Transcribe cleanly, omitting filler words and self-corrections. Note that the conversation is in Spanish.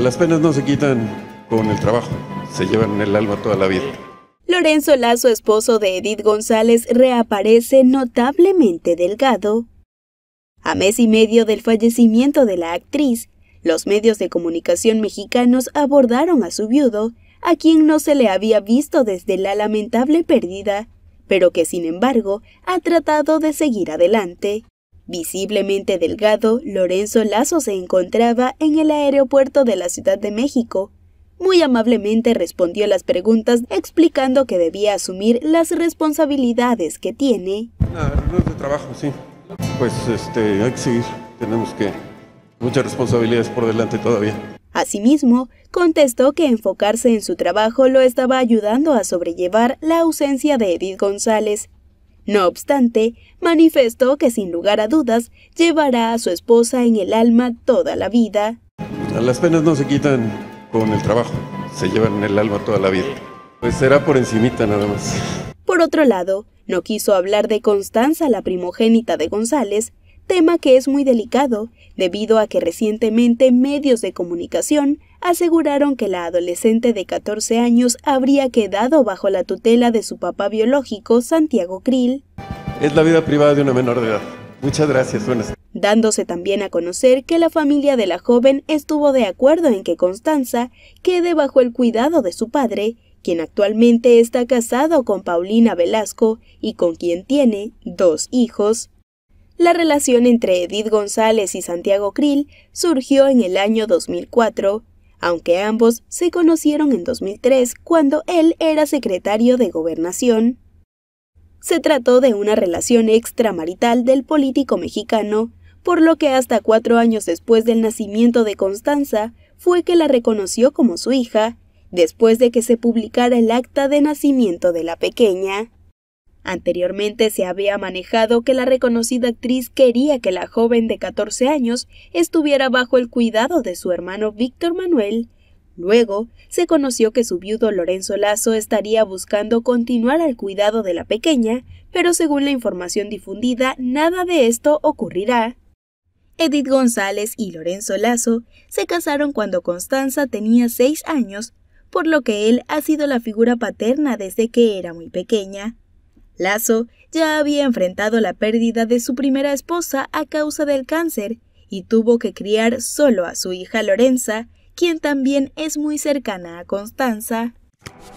Las penas no se quitan con el trabajo, se llevan en el alma toda la vida. Lorenzo Lazo, esposo de Edith González, reaparece notablemente delgado. A mes y medio del fallecimiento de la actriz, los medios de comunicación mexicanos abordaron a su viudo, a quien no se le había visto desde la lamentable pérdida, pero que sin embargo ha tratado de seguir adelante. Visiblemente delgado, Lorenzo Lazo se encontraba en el aeropuerto de la Ciudad de México. Muy amablemente respondió las preguntas explicando que debía asumir las responsabilidades que tiene. No es de trabajo, sí. Pues hay que seguir, muchas responsabilidades por delante todavía. Asimismo, contestó que enfocarse en su trabajo lo estaba ayudando a sobrellevar la ausencia de Edith González. No obstante, manifestó que sin lugar a dudas llevará a su esposa en el alma toda la vida. Las penas no se quitan con el trabajo, se llevan en el alma toda la vida. Pues será por encimita nada más. Por otro lado, no quiso hablar de Constanza, la primogénita de González, tema que es muy delicado, debido a que recientemente medios de comunicación aseguraron que la adolescente de 14 años habría quedado bajo la tutela de su papá biológico, Santiago Krill. Es la vida privada de una menor de edad. Muchas gracias, buenas. Dándose también a conocer que la familia de la joven estuvo de acuerdo en que Constanza quede bajo el cuidado de su padre, quien actualmente está casado con Paulina Velasco y con quien tiene 2 hijos. La relación entre Edith González y Santiago Krill surgió en el año 2004, aunque ambos se conocieron en 2003 cuando él era secretario de Gobernación. Se trató de una relación extramarital del político mexicano, por lo que hasta 4 años después del nacimiento de Constanza fue que la reconoció como su hija, después de que se publicara el acta de nacimiento de la pequeña. Anteriormente se había manejado que la reconocida actriz quería que la joven de 14 años estuviera bajo el cuidado de su hermano Víctor Manuel. Luego, se conoció que su viudo Lorenzo Lazo estaría buscando continuar al cuidado de la pequeña, pero según la información difundida, nada de esto ocurrirá. Edith González y Lorenzo Lazo se casaron cuando Constanza tenía 6 años, por lo que él ha sido la figura paterna desde que era muy pequeña. Lazo ya había enfrentado la pérdida de su primera esposa a causa del cáncer y tuvo que criar solo a su hija Lorenza, quien también es muy cercana a Constanza.